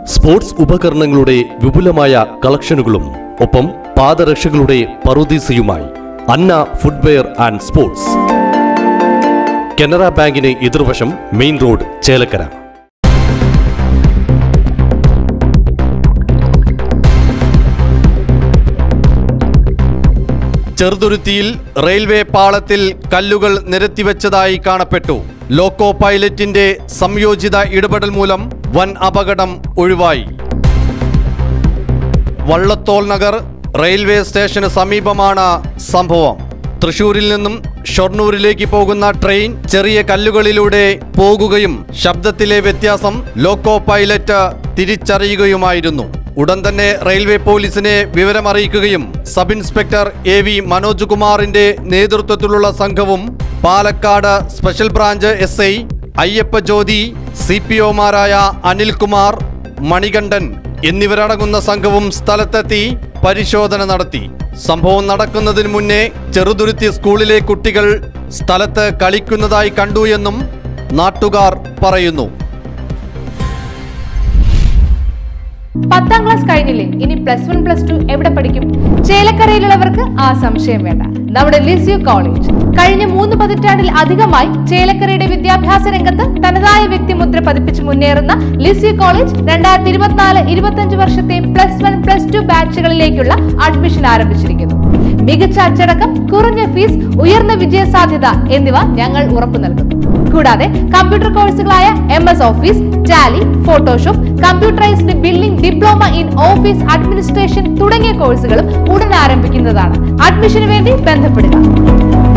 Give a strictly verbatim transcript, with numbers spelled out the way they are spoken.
Sports ഉപകരണങ്ങളുടെ വിപുലമായ കളക്ഷനുകളും ഒപ്പം പാദരക്ഷകളുടെ പറുദീസയുമായി Anna footwear and sports. Canara ബാങ്കിന് എതിർവശം, മെയിൻ റോഡ്, ചേലക്കര. ചെറുതുരുത്തിയിൽ റെയിൽവേ പാളത്തിൽ കല്ലുകൾ നിരത്തിവെച്ചതായി കാണപ്പെട്ടു. ലോക്കോ പൈലറ്റിന്റെ സംയോജിത ഇടപെടൽ മൂലം വൻ അപകടം ഒഴിവായി. വള്ളത്തോൾ നഗർ റെയിൽവേ സ്റ്റേഷന് സമീപമാണ് സംഭവം. തൃശൂരിൽ നിന്നും ഷൊർണൂരിലേക്ക് പോകുന്ന ട്രെയിൻ ചെറിയ കല്ലുകളിലൂടെ പോകുകയും ശബ്ദത്തിലെ വ്യത്യാസം ലോക്കോ പൈലറ്റ് തിരിച്ചറിയുകയുമായിരുന്നു. ഉടൻ തന്നെ റെയിൽവേ പോലീസിനെ വിവരമറിയിക്കുകയും sub inspector A V Manoj കുമാറിന്റെ നേതൃത്വത്തിലുള്ള സംഘവും Palakkad special branch S I Ayyappa Jyothi, C P ഒമാരായ അനിൽകുമാർ, മണികണ്ഠൻ എന്നിവരടങ്ങുന്ന സംഘവും സ്ഥലത്തെത്തി പരിശോധന നടത്തി. സംഭവം നടക്കുന്നതിന് മുന്നേ ചെറുതുരുത്തി സ്കൂളിലെ കുട്ടികൾ സ്ഥലത്ത് കളിക്കുന്നതായി കണ്ടു എന്നും നാട്ടുകാർ പറയുന്നു. പത്താം ക്ലാസ് കഴിഞ്ഞില്ലേ, ഇനി പ്ലസ് വൺ പ്ലസ് ടു എവിടെ പഠിക്കും? ചേലക്കരയിലുള്ളവർക്ക് ആ സംശയം വേണ്ട. നമ്മുടെ ലിസ്യു കോളേജ് കഴിഞ്ഞ മൂന്ന് പതിറ്റാണ്ടിൽ അധികമായി ചേലക്കരയുടെ വിദ്യാഭ്യാസ രംഗത്ത് തനതായ വ്യക്തിമുദ്ര പതിപ്പിച്ച് മുന്നേറുന്ന ലിസ്യു കോളേജ് രണ്ടായിരത്തി ഇരുപത്തിനാല് ഇരുപത്തിയഞ്ച് വർഷത്തെ പ്ലസ് വൺ പ്ലസ് ടു ബാച്ചുകളിലേക്കുള്ള അഡ്മിഷൻ ആരംഭിച്ചിരിക്കുന്നു. മികച്ച അച്ചടക്കം, കുറഞ്ഞ ഫീസ്, ഉയർന്ന വിജയ സാധ്യത എന്നിവ ഞങ്ങൾ ഉറപ്പു നൽകുന്നു. കൂടാതെ കമ്പ്യൂട്ടർ കോഴ്സുകളായ M S office, Tally, Photoshop, computerised billing, diploma in office administration തുടങ്ങിയ കോഴ്സുകളും ഉടൻ ആരംഭിക്കുന്നതാണ്. അഡ്മിഷന് വേണ്ടി ബന്ധപ്പെടുക.